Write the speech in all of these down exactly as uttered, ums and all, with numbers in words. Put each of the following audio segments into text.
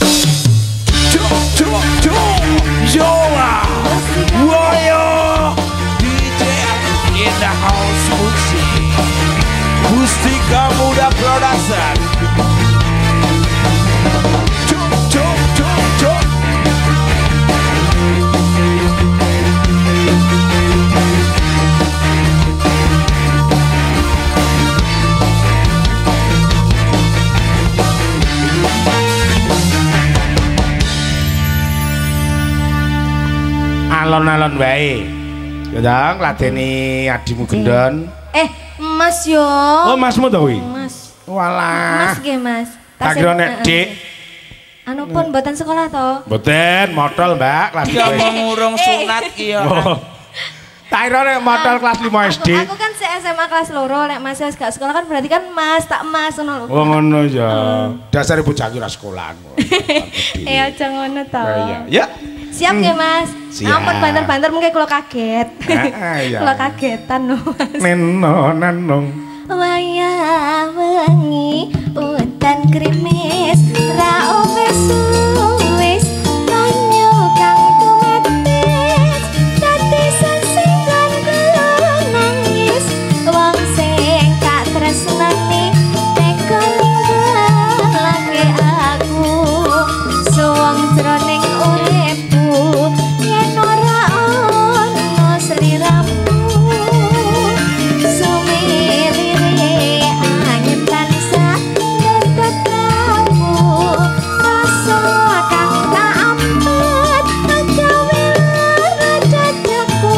Cuk cuk cuk Yola Woyo D J in the house musik Mustika Muda Production Cuk cuk cuk cuk alon-alon wae. Ya, ngladeni adimu gendon. Eh, Mas yo. Oh, Masmu to kuwi? Mas. Walah. Mas nggih, Mas. Tak kira nek Dik. Anu pun mboten sekolah to? Mboten, modal, Mbak, kelas Dia mau ngurung sunat ki ya. Tak kira nek modal kelas lima S D. Aku, aku kan se S M A kelas loro, nek Mas wis gak sekolah kan berarti kan Mas tak Mas ngono lho. Oh ngono ya. Dasare bocah ki ora sekolah. Eh aja ngono to. Iya. Ya. Siap nggih, Mas? Siap. Ampun banter-banter mungkin kula kaget. Heeh, iya. Kula kagetan lho, Mas. Neno nanong. Wayah wengi udan krimis ra wis wis banyu kang tumetes dadi sesinggon nangis wong sing tak tresnani teka lagi aku suwung jroning uripku yen ora ono sliramu sumirire angin tansah ngetut kamu rasa kang tak ampet gawe lara dadaku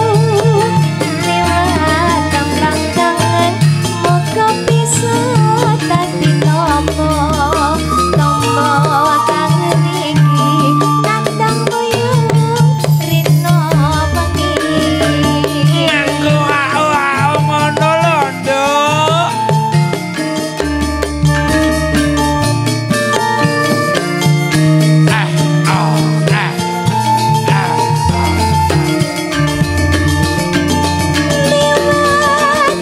lewat kembang tangan muga bisa dadi tombo tombo kang niki nandang boyong rino bengi Aku au ngono lho, Nduk. Eh, oh, eh. Eh. lewat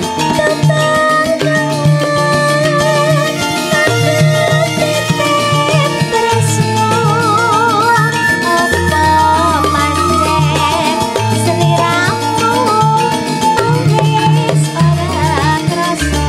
tembang tresno apa pancen sliramu wis ora krasa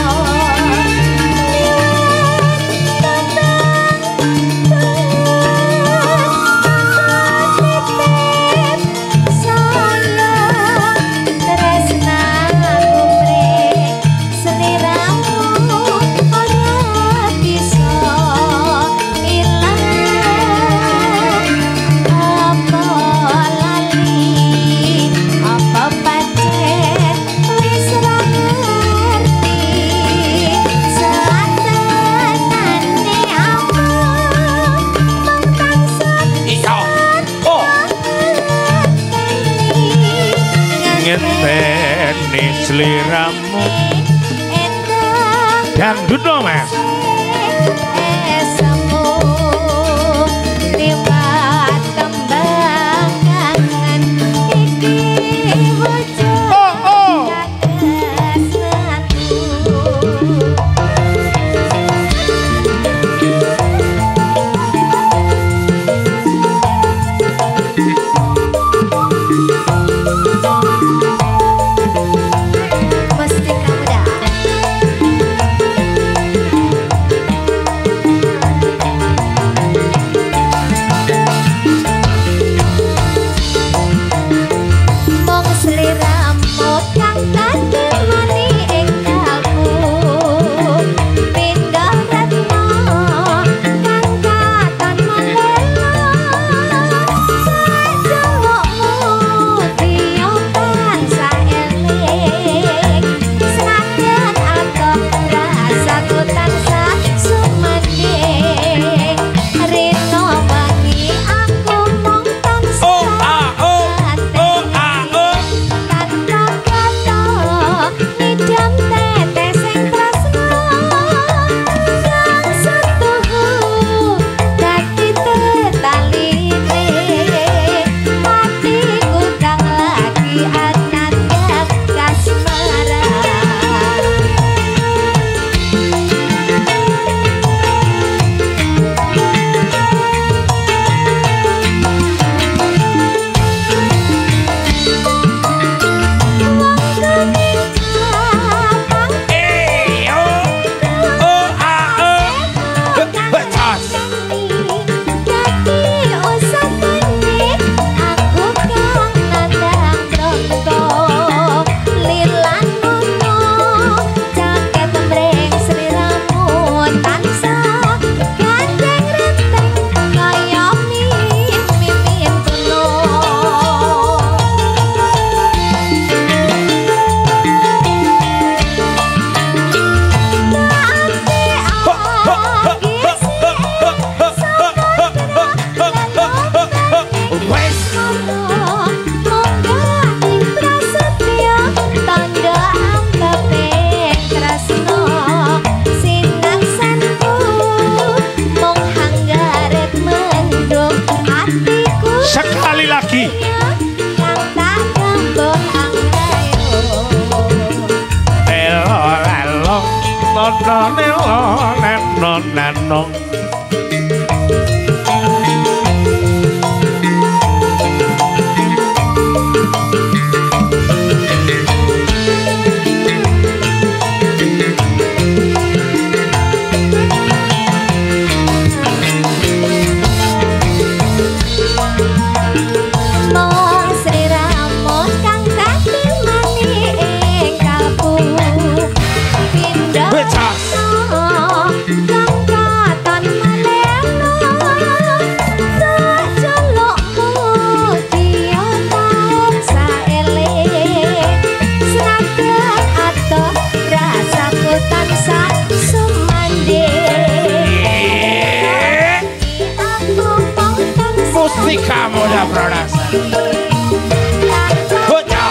Iya. Oh, Ngenteni sliramu dangdut no, Mas. Oh, oh. Mustika Muda. Londone neno neno kamu udah produksi bocah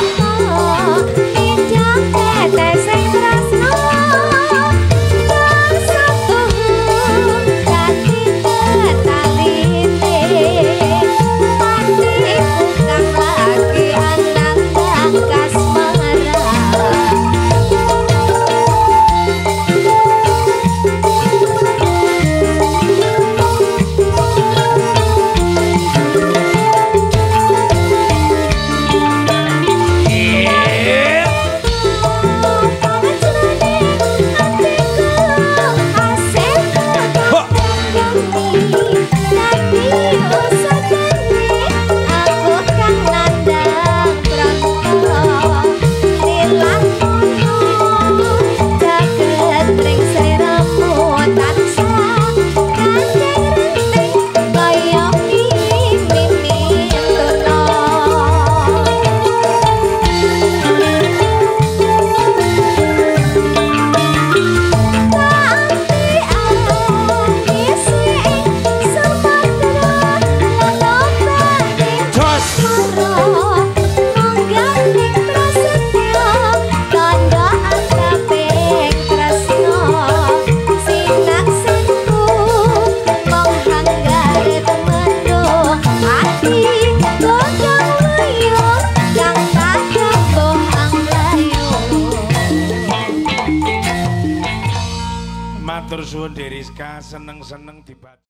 matur suwun Deriska seneng-seneng dibaca